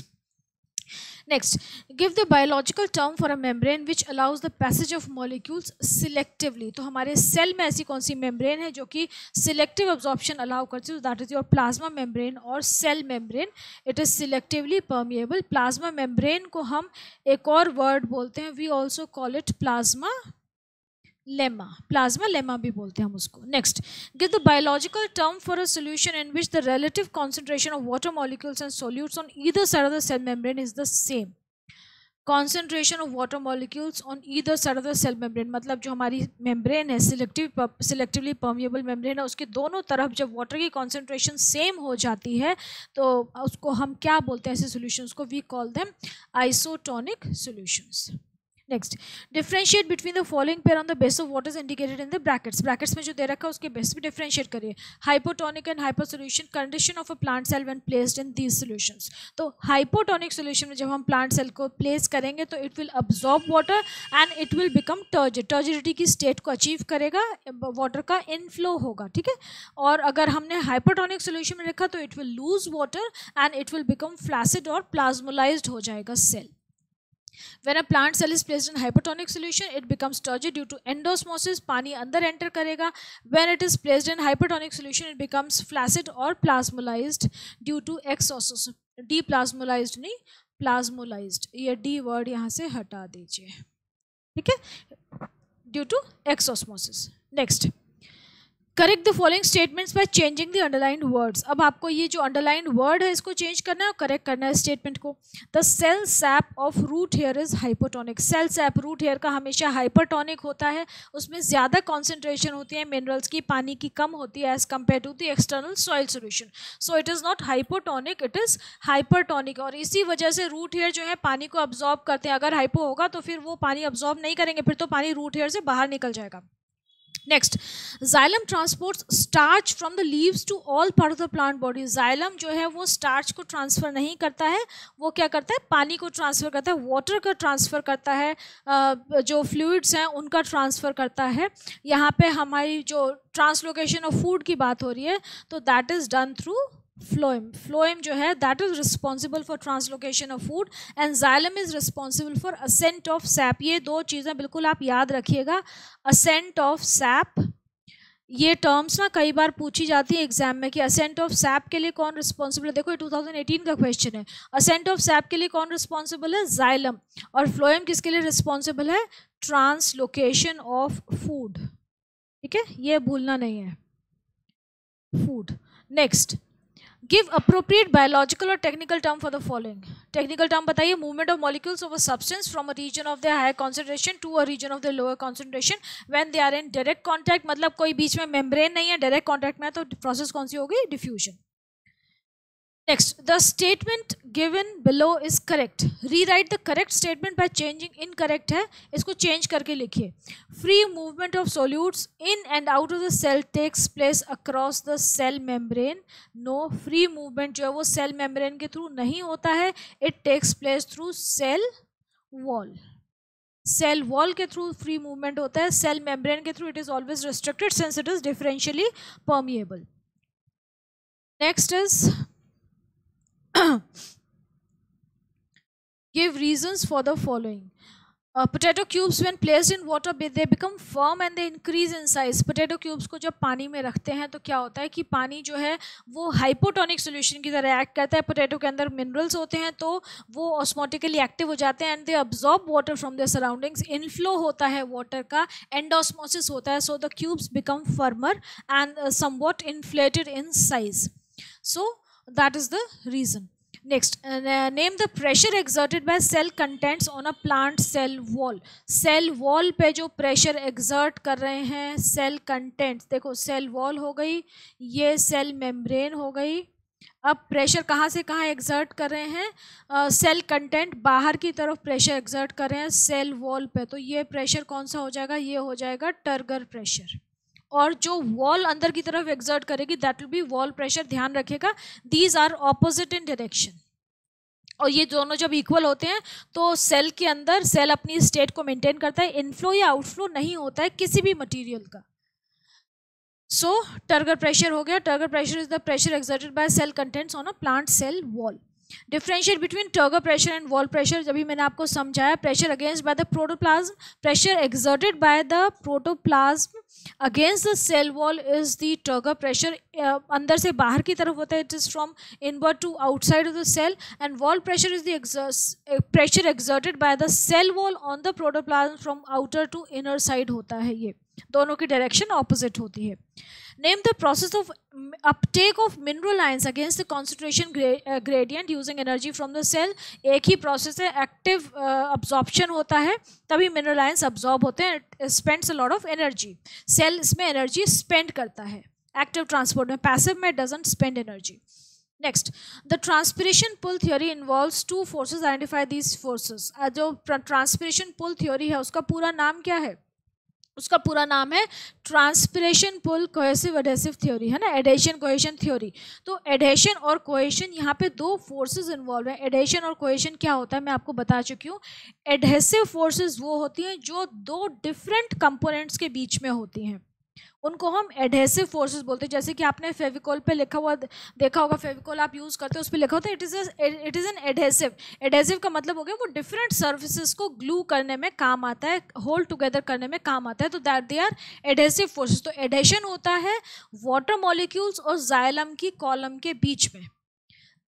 Next, give the biological term for a membrane which allows the passage of molecules selectively. तो हमारे cell में ऐसी कौन सी membrane है जो कि selective absorption allow करती है? That is your plasma membrane और cell membrane. It is selectively permeable. Plasma membrane को हम एक और वर्ड बोलते हैं, we also call it plasmalemma. Plasmalemma भी बोलते हैं हम उसको. Next, give the biological term for a solution in which the relative concentration of water molecules and solutes on either side of the cell membrane is the same. Concentration of water molecules on either side of the cell membrane मतलब जो हमारी membrane है, selectively permeable membrane है, उसके दोनों तरफ जब water की कॉन्सेंट्रेशन सेम हो जाती है तो उसको हम क्या बोलते हैं? ऐसे सॉल्यूशंस को we call them isotonic solutions. Next, differentiate between the following pair on the base of what is indicated in the brackets. Brackets में जो दे रखा है उसके बेस पे डिफरेंशिएट करिए. Hypotonic and hyper solution condition of a plant cell when placed in these solutions. तो hypotonic solution में जब हम प्लांट सेल को प्लेस करेंगे तो it will absorb water and it will become turgid. Turgidity की स्टेट को अचीव करेगा, वाटर का इनफ्लो होगा. ठीक है. और अगर हमने हाइपोटोनिक सॉल्यूशन में रखा तो it will lose water and it will become flaccid और प्लाज्मोलाइज्ड हो जाएगा cell. When a plant cell is placed in hypertonic solution, it becomes turgid due to endosmosis. पानी अंदर enter करेगा. When it is placed in hypertonic solution, it becomes flaccid or plasmolized due to exosmosis. Deplasmolized नहीं, plasmolized. ये D word यहाँ से हटा दीजिए. ठीक है? Due to exosmosis. Next. Correct the following statements by changing the underlined words. अब आपको ये जो अंडरलाइंड वर्ड है इसको चेंज करना है और करेक्ट करना है स्टेटमेंट को। The cell sap of root hair is hypotonic. Cell sap root hair का हमेशा हाइपरटोनिक होता है, उसमें ज़्यादा कॉन्सेंट्रेशन होती है मिनरल्स की, पानी की कम होती है as compare to the external soil solution. So it is not hypotonic, it is hypertonic. और इसी वजह से रूट हेयर जो है पानी को अब्जॉर्ब करते हैं। अगर हाइपो होगा तो फिर वो पानी अब्जॉर्ब नहीं करेंगे, फिर तो पानी रूट हेयर से बाहर निकल जाएगा। Next, xylem transports starch from the leaves to all part of the plant body. Xylem जो है वो स्टार्च को ट्रांसफ़र नहीं करता है, वो क्या करता है, पानी को ट्रांसफ़र करता है, वाटर का ट्रांसफ़र करता है, जो फ्लूइड्स हैं उनका ट्रांसफ़र करता है। यहाँ पे हमारी जो ट्रांसलोकेशन ऑफ फूड की बात हो रही है तो that is done through phloem. Phloem जो है that is responsible for translocation of food and xylem is responsible for ascent of sap. ये दो चीज़ें बिल्कुल आप याद रखिएगा। असेंट ऑफ सैप, ये टर्म्स ना कई बार पूछी जाती है एग्जाम में कि असेंट ऑफ सैप के लिए कौन रिस्पॉन्सिबल है। देखो ये 2018 का क्वेश्चन है। असेंट ऑफ सैप के लिए कौन रिस्पॉन्सिबल है, जाइलम। और फ्लोएम किसके लिए रिस्पॉन्सिबल है, ट्रांसलोकेशन ऑफ फूड। ठीक है, ये भूलना नहीं है, food. Next, give appropriate biological और technical term for the following. Technical term बताइए, movement of molecules of a substance from a region of the higher concentration to a region of the lower concentration when they are in direct contact. मतलब कोई बीच में membrane नहीं है, direct contact में है, तो process कौन सी होगी, diffusion. Next, the statement given below is correct. Rewrite the correct statement by changing. Incorrect है, इसको चेंज करके लिखिए। Free movement of solutes in and out of the cell takes place across the cell membrane. No, free movement जो है वो cell membrane के through नहीं होता है, it takes place through cell wall. Cell wall के थ्रू फ्री मूवमेंट होता है, सेल मेम्ब्रेन के through it is always restricted since it is differentially permeable. Next is give reasons for the following. Potato cubes when placed in water they become firm and they increase in size. potato cubes को जब पानी में रखते हैं तो क्या होता है कि पानी जो है वो हाइपोटोनिक सॉल्यूशन की तरह एक्ट करता है। पोटैटो के अंदर मिनरल्स होते हैं तो वो ऑस्मोटिकली एक्टिव हो जाते हैं and they absorb water from their surroundings. Inflow होता है वाटर का, एंडोस्मोसिस होता है, so the cubes become firmer and somewhat inflated in size. So that is the reason. Next, name the pressure exerted by cell contents on a plant cell wall. Cell wall पे जो pressure exert कर रहे हैं cell contents, देखो cell wall हो गई, ये cell membrane हो गई। अब pressure कहाँ से कहाँ exert कर रहे हैं, cell content बाहर की तरफ pressure exert कर रहे हैं cell wall पे, तो ये pressure कौन सा हो जाएगा, ये हो जाएगा टर्गर pressure। और जो वॉल अंदर की तरफ एक्सर्ट करेगी that will be wall pressure. ध्यान रखिएगा, these are opposite in direction. और ये दोनों जब इक्वल होते हैं तो सेल के अंदर सेल अपनी स्टेट को मेंटेन करता है, इनफ्लो या आउटफ्लो नहीं होता है किसी भी मटेरियल का। सो टर्गर प्रेशर हो गया। Turgor pressure is the pressure exerted by cell contents on a plant cell wall. Differentiate between turgor pressure and wall pressure, जब भी मैंने आपको समझाया। Pressure against by the protoplasm, pressure exerted by the protoplasm against the cell wall is the turgor pressure. अंदर से बाहर की तरफ होता है, it is from inward to outside of the cell. And wall pressure is the pressure exerted by the cell wall on the protoplasm from outer to inner side होता है। ये दोनों की डायरेक्शन ऑपोजिट होती है। Name the process of uptake of mineral ions against the concentration gradient using energy from the cell. एक ही process है, एक्टिव absorption होता है तभी मिनरल आयंस अब्जॉर्ब होते हैं। It spends a lot of energy. Cell इसमें एनर्जी स्पेंड करता है एक्टिव ट्रांसपोर्ट में, पैसिव में doesn't spend energy. Next, the transpiration pull theory involves two forces, identify these forces. जो ट्रांसपिरेशन पुल थ्योरी है उसका पूरा नाम क्या है, उसका पूरा नाम है transpiration pull cohesive adhesive theory, है ना, एडेशन कोहेशन थ्योरी। तो एडेशन और कोहेशन, यहाँ पे दो फोर्सेस इन्वॉल्व हैं। एडेशन और कोहेशन क्या होता है मैं आपको बता चुकी हूँ। एडहेसिव फोर्सेस वो होती हैं जो दो डिफरेंट कंपोनेंट्स के बीच में होती हैं, उनको हम एडहेसिव फोर्सेस बोलते हैं। जैसे कि आपने फेविकोल पे लिखा हुआ देखा होगा, फेविकोल आप यूज़ करते हो, उस पर लिखा होता है it is an adhesive. Adhesive का मतलब हो गया वो डिफरेंट सर्फेसिस को ग्लू करने में काम आता है, होल्ड टुगेदर करने में काम आता है, तो that they are adhesive forces. तो एडेशन होता है वाटर मॉलिक्यूल्स और जाइलम की कॉलम के बीच में।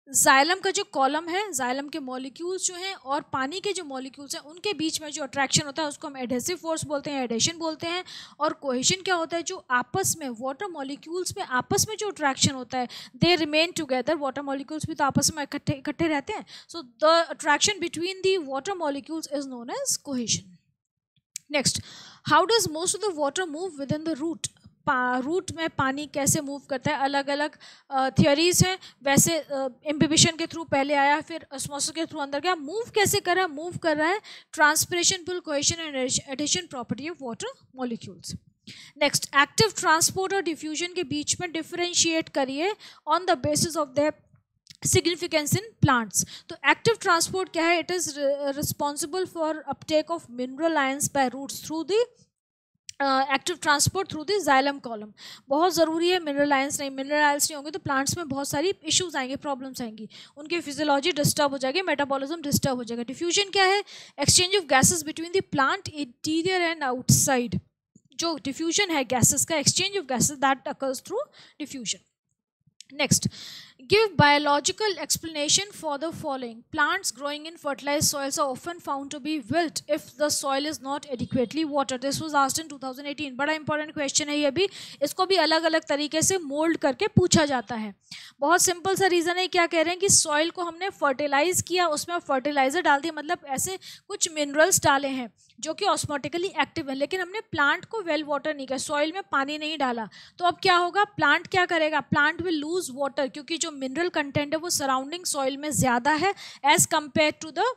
जाइलम का जो कॉलम है, जाइलम के मॉलिक्यूल्स जो हैं और पानी के जो मॉलिक्यूल्स हैं उनके बीच में जो अट्रैक्शन होता है उसको हम एडहेसिव फोर्स बोलते हैं, एडेशन बोलते हैं। और कोहेशन क्या होता है, जो आपस में वाटर मॉलिक्यूल्स में आपस में जो अट्रैक्शन होता है, they remain together. Water molecules भी तो आपस में इकट्ठे रहते हैं। So the attraction between the water molecules is known as cohesion. Next, how does most of the water move within the root. Root में पानी कैसे मूव करता है, अलग अलग थियोरीज हैं। वैसे इम्बिबिशन के थ्रू पहले आया, फिर ऑस्मोसिस के थ्रू अंदर गया। मूव कैसे कर रहा है, मूव कर रहा है transpiration, pull, cohesion and adhesion property of water molecules. Next, active transport और डिफ्यूजन के बीच में डिफरेंशिएट करिए on the basis of the significance in plants. तो एक्टिव ट्रांसपोर्ट क्या है, it is responsible for uptake of mineral ions by roots through the active transport through the xylem column. बहुत ज़रूरी है, मिनरल आयंस नहीं होंगे तो प्लांट्स में बहुत सारी इश्यूज आएंगे, प्रॉब्लम्स आएंगी, उनकी फिजियोलॉजी डिस्टर्ब हो जाएगी, मेटाबॉलिज्म डिस्टर्ब हो जाएगा। डिफ्यूजन क्या है, exchange of gases between the plant interior and outside. जो डिफ्यूजन है गैसेस का, exchange of gases, that occurs through diffusion. Next, give biological explanation for the following. Plants growing in fertilized soils are often found to be wilt if the soil is not adequately watered. This was asked in 2018. बड़ा important question है ये भी, इसको भी अलग अलग तरीके से मोल्ड करके पूछा जाता है। बहुत सिंपल सा रीज़न है, क्या कह रहे हैं कि सॉइल को हमने फर्टिलाइज किया, उसमें फर्टिलाइजर डाल दिया, मतलब ऐसे कुछ मिनरल्स डाले हैं जो कि ऑस्मोटिकली एक्टिव है, लेकिन हमने प्लांट को वेल वाटर नहीं किया, सॉइल में पानी नहीं डाला। तो अब क्या होगा, प्लांट क्या करेगा, प्लांट विल लूज वाटर, क्योंकि जो मिनरल कंटेंट है वो सराउंडिंग सॉइल में ज़्यादा है एज कंपेयर टू द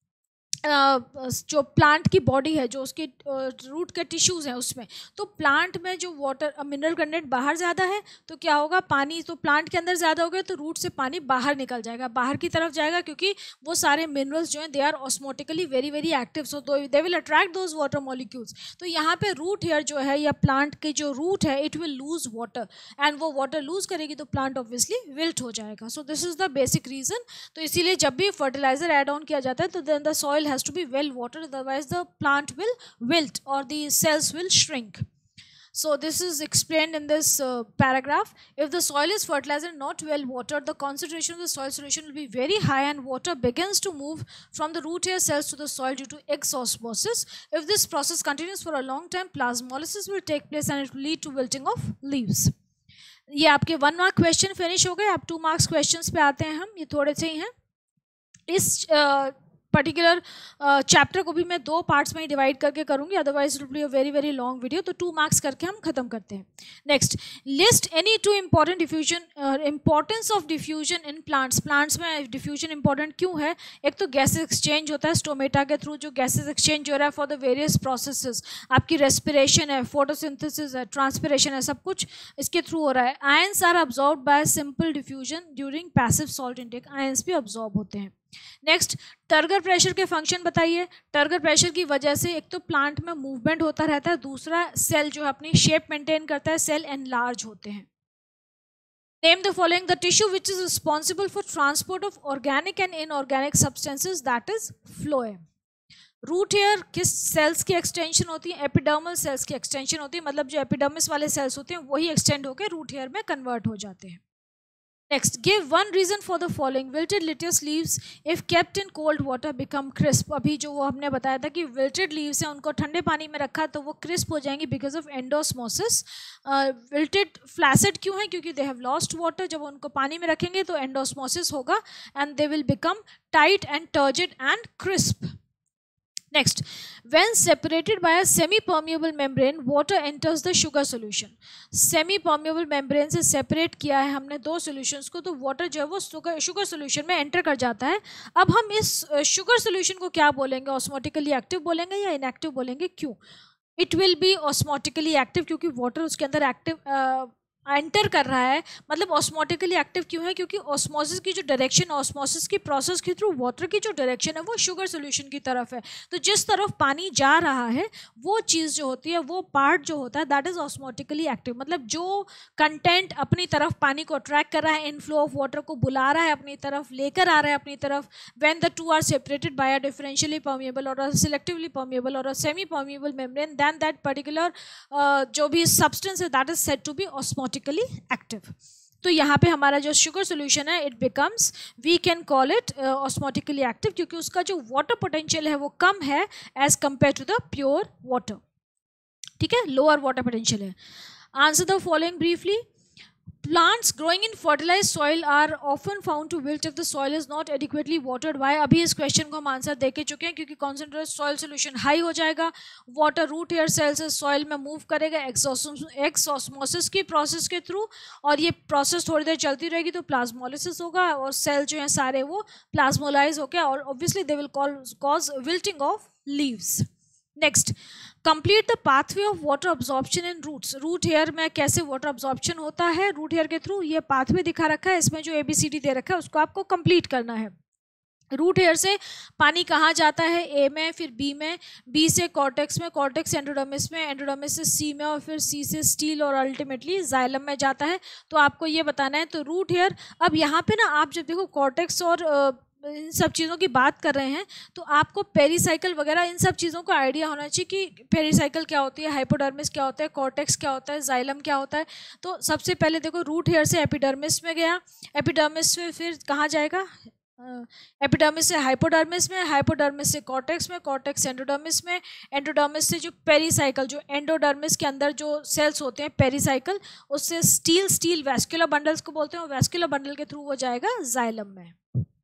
जो प्लांट की बॉडी है, जो उसकी रूट के टिश्यूज़ हैं उसमें। तो प्लांट में जो वाटर मिनरल कंटेंट बाहर ज़्यादा है, तो क्या होगा, पानी तो प्लांट के अंदर ज़्यादा हो गया, तो रूट से पानी बाहर निकल जाएगा, बाहर की तरफ जाएगा, क्योंकि वो सारे मिनरल्स जो हैं they are osmotically very very active, so they will attract those water molecules. तो यहाँ पे रूट हेयर जो है, या प्लांट की जो रूट है, it will lose water, and वो वाटर लूज करेगी तो प्लांट ऑब्वियसली विल्ट हो जाएगा। So this is the basic reason. तो इसीलिए जब भी फर्टिलाइजर एड ऑन किया जाता है तो then the soil has to be well watered, otherwise the plant will wilt or the cells will shrink. So this is explained in this paragraph. If the soil is fertilized and not well watered, the concentration of the soil solution will be very high and water begins to move from the root hair cells to the soil due to exosmosis. If this process continues for a long time, plasmolysis will take place and it will lead to wilting of leaves. ये आपके 1 mark question finish हो गए। अब 2 marks questions पे आते हैं हम, ये थोड़े से ही हैं। इस पर्टिकुलर चैप्टर को भी मैं 2 पार्ट्स में ही डिवाइड करके करूंगी, otherwise it will be a very very long video. तो 2 मार्क्स करके हम खत्म करते हैं। Next, list any 2 important diffusion, importance of diffusion in plants. Plants में डिफ्यूजन इंपॉर्टेंट क्यों है? एक तो गैसेज एक्सचेंज होता है स्टोमेटा के थ्रू, जो गैसेज एक्सचेंज हो रहा है फॉर द वेरियस प्रोसेसेस, आपकी रेस्पिरेशन है, फोटोसिंथेसिस है, ट्रांसपिरेशन है, सब कुछ इसके थ्रू हो रहा है। Ions are absorb by simple diffusion during passive salt intake, ions भी अब्जॉर्ब होते हैं। नेक्स्ट, टर्गर प्रेशर के फंक्शन बताइए। टर्गर प्रेशर की वजह से एक तो प्लांट में मूवमेंट होता रहता है, दूसरा सेल जो है अपनी शेप मेंटेन करता है, सेल एनलार्ज होते हैं। Name the following the tissue which is responsible for transport of organic and inorganic substances, that is phloem. Root hair किस सेल्स की एक्सटेंशन होती है? एपिडर्मल सेल्स की एक्सटेंशन होती है, मतलब जो एपिडर्मिस वाले सेल्स होते हैं वही एक्सटेंड होकर रूट हेयर में कन्वर्ट हो जाते हैं। Next, give one reason for the following. Wilted lettuce leaves, if kept in cold water, become crisp. अभी जो वो हमने बताया था कि wilted leaves हैं, उनको ठंडे पानी में रखा तो वो crisp हो जाएंगी because of endosmosis. Wilted flaccid क्यों है? क्योंकि they have lost water. जब उनको पानी में रखेंगे तो endosmosis होगा and they will become tight and turgid and crisp. Next, when separated by a semi-permeable membrane, water enters the sugar solution. Semi-permeable membrane से separate किया है हमने 2 solutions को, तो water जो है वो sugar solution में enter कर जाता है। अब हम इस sugar solution को क्या बोलेंगे? osmotically active बोलेंगे या inactive बोलेंगे? क्यों? It will be osmotically active, क्योंकि water उसके अंदर active एंटर कर रहा है। मतलब ऑस्मोटिकली एक्टिव क्यों है? क्योंकि ऑस्मोसिस की जो डायरेक्शन, ऑस्मोसिस की प्रोसेस के थ्रू वाटर की जो डायरेक्शन है वो शुगर सोल्यूशन की तरफ है। तो जिस तरफ पानी जा रहा है वो चीज़ जो होती है, वो पार्ट जो होता है, दैट इज ऑस्मोटिकली एक्टिव। मतलब जो कंटेंट अपनी तरफ पानी को अट्रैक्ट कर रहा है, इनफ्लो ऑफ वाटर को बुला रहा है अपनी तरफ, लेकर आ रहा है अपनी तरफ, when the two are separated by a differentially permeable और अ सिलेक्टिवली परमिएबल और a semi permeable membrane, then that particular जो भी सब्सटेंस है that is said to be osmotically active. तो यहाँ पे हमारा जो शुगर सोल्यूशन है it becomes, we can call it osmotically active, क्योंकि उसका जो वाटर पोटेंशियल है वो कम है as compare to the pure water, ठीक है, लोअर वाटर पोटेंशियल है। Answer the following briefly. Plants growing in fertilized soil are often found to wilt if the soil is not adequately watered. Why? अभी इस question को हम answer दे के चुके हैं, क्योंकि कॉन्सेंट्रेट सॉइल सोल्यूशन हाई हो जाएगा, वाटर रूट हेयर सेल से सॉइल में मूव करेगा एक्सऑस्मोसिस की प्रोसेस के थ्रू, और ये प्रोसेस थोड़ी देर चलती रहेगी तो प्लाज्मोलिसिस होगा और सेल जो है सारे वो प्लाज्मोलाइज होकर, और obviously they will cause wilting of leaves. Next, complete the pathway of water absorption in roots. Root hair में कैसे वाटर अब्जॉर्प्शन होता है रूट हेयर के थ्रू, ये पाथवे दिखा रखा है, इसमें जो ABCD दे रखा है उसको आपको कंप्लीट करना है। रूट हेयर से पानी कहाँ जाता है, ए में, फिर बी में, बी से कॉर्टेक्स में, कॉर्टेक्स एंडोडर्मिस में, एंडोडर्मिस से सी में, और फिर सी से स्टील और अल्टीमेटली जाइलम में जाता है। तो आपको ये बताना है। तो रूट हेयर, अब यहाँ पे ना आप जब देखो कॉर्टेक्स और इन सब चीज़ों की बात कर रहे हैं तो आपको पेरीसाइकिल वगैरह इन सब चीज़ों का आइडिया होना चाहिए कि पेरीसाइकिल क्या होती है, हाइपोडर्मिस क्या होता है, कॉर्टेक्स क्या होता है, जाइलम क्या होता है। तो सबसे पहले देखो रूट हेयर से एपिडर्मिस में गया, एपिडर्मिस में फिर कहाँ जाएगा, एपिडर्मिस से हाइपोडर्मिस में, हाइपोडर्मिस से कॉर्टेक्स में, कॉर्टेक्स एंडोडर्मिस में, एंडोडर्मिस से जो पेरीसाइकिल, जो एंडोडर्मिस के अंदर जो सेल्स होते हैं पेरीसाइकिल, उससे स्टील वैस्कुलर बंडल्स को बोलते हैं, वैस्कुलर बंडल के थ्रू वो जाएगा जाइलम में।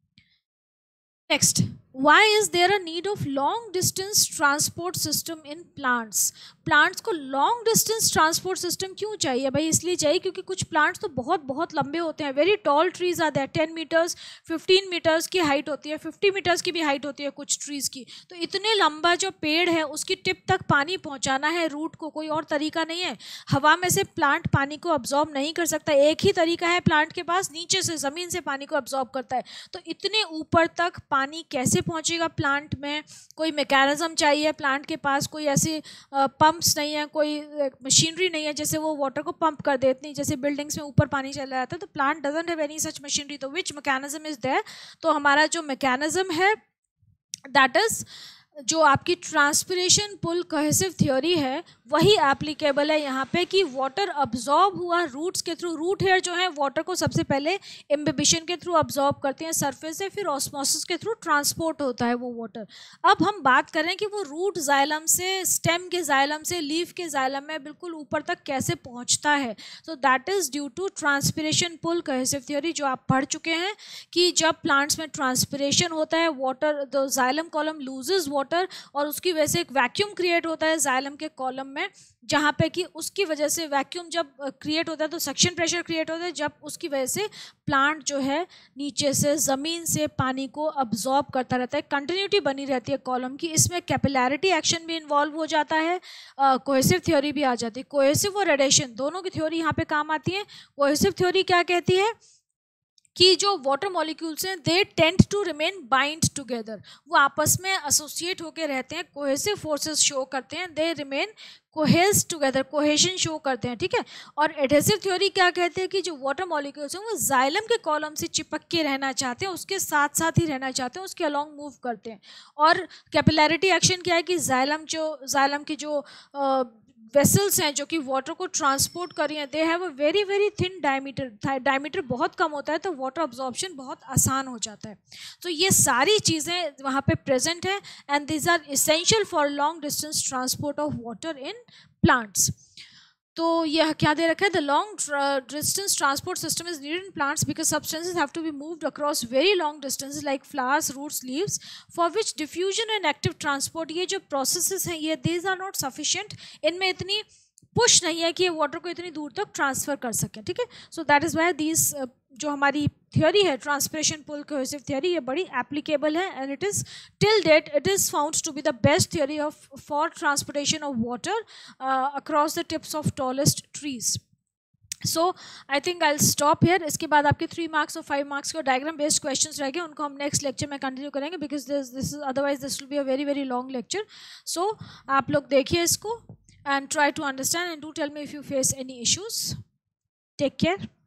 Next, why is there a need of long distance transport system in plants? Plants को लॉन्ग डिस्टेंस ट्रांसपोर्ट सिस्टम क्यों चाहिए भाई? इसलिए चाहिए क्योंकि कुछ प्लांट्स तो बहुत बहुत लंबे होते हैं, very tall trees are there, 10 metres 15 metres की हाइट होती है, 50 मीटर्स की भी हाइट होती है कुछ ट्रीज की। तो इतने लंबा जो पेड़ है उसकी टिप तक पानी पहुंचाना है रूट को, कोई और तरीका नहीं है। हवा में से प्लांट पानी को अब्जॉर्ब नहीं कर सकता, एक ही तरीका है प्लांट के पास, नीचे से ज़मीन से पानी को अब्जॉर्ब करता है। तो इतने ऊपर तक पानी कैसे पहुंचेगा प्लांट में? कोई मैकेनिज्म चाहिए प्लांट के पास, कोई ऐसी पंप्स नहीं है, कोई मशीनरी नहीं है जैसे वो वाटर को पंप कर देती है, जैसे बिल्डिंग्स में ऊपर पानी चला जाता है। तो plant doesn't have any such machinery. तो विच मैकेनिज्म इज देयर? तो हमारा जो मैकेनिज्म है दैट इज जो आपकी ट्रांसपिरेशन पुल कोहेसिव थ्योरी है वही एप्लीकेबल है यहाँ पे, कि वाटर अब्जॉर्ब हुआ रूट्स के थ्रू। रूट हेयर जो है वाटर को सबसे पहले इम्बिबिशन के थ्रू अब्जॉर्ब करते हैं सरफेस से, फिर ऑस्मोसिस के थ्रू ट्रांसपोर्ट होता है वो वाटर। अब हम बात करें कि वो रूट जाइलम से, स्टेम के जाइलम से, लीफ के जाइलम में बिल्कुल ऊपर तक कैसे पहुँचता है। तो that is due to transpiration pull cohesive theory, जो आप पढ़ चुके हैं कि जब प्लांट्स में ट्रांसपिरेशन होता है water, the xylem column loses water और उसकी वजह से एक वैक्यूम क्रिएट होता है जाइलम के कॉलम में, जहाँ पे कि उसकी वजह से वैक्यूम जब क्रिएट होता है तो सक्शन प्रेशर क्रिएट होता है, जब उसकी वजह से प्लांट जो है नीचे से ज़मीन से पानी को अब्जॉर्ब करता रहता है, कंटिन्यूटी बनी रहती है कॉलम की। इसमें कैपिलैरिटी एक्शन भी इन्वॉल्व हो जाता है, कोहेसिव थ्योरी भी आ जाती है। कोहेसिव और रेडिएशन दोनों की थ्योरी यहाँ पे काम आती है। कोहेसिव थ्योरी क्या कहती है कि जो वाटर मॉलिक्यूल्स हैं they tend to remain bind together, वो आपस में एसोसिएट होकर रहते हैं, कोहेसिव फोर्सेस शो करते हैं, they remain cohese together, cohesion show करते हैं, ठीक है। और एडहेसिव थ्योरी क्या कहते हैं कि जो वाटर मॉलिक्यूल्स हैं वो जाइलम के कॉलम से चिपक के रहना चाहते हैं, उसके साथ साथ ही रहना चाहते हैं, उसके अलॉन्ग मूव करते हैं। और कैपिलैरिटी एक्शन क्या है कि जाइलम की जो वेसल्स हैं जो कि वाटर को ट्रांसपोर्ट कर रही हैं, they have a very very thin diameter बहुत कम होता है, तो वाटर अब्जॉर्प्शन बहुत आसान हो जाता है। तो ये सारी चीज़ें वहाँ पे प्रेजेंट हैं and these are essential for long distance transport of water in plants. तो यह क्या दे रखा है, the long distance transport system is needed in plants because substances have to be moved across very long distances like flowers, roots, leaves, for which diffusion and active transport, ये जो processes हैं ये दीज आर नॉट सफिशिएंट, इनमें इतनी push नहीं है कि ये वाटर को इतनी दूर तक ट्रांसफ़र कर सकें, ठीक है। So that is why these जो हमारी थ्योरी है ट्रांसपिरेशन पुल कोहेसिव थ्योरी, ये बड़ी एप्लीकेबल है and it is till date it is found to be the best theory of for transportation of water across the tips of tallest trees. So I think I will stop here. इसके बाद आपके 3 marks और 5 marks के diagram based questions रह गए, उनको हम next lecture में कंटिन्यू करेंगे because this otherwise this will be a very very long lecture. So आप लोग देखिए इसको and try to understand and do tell me if you face any issues. Take care.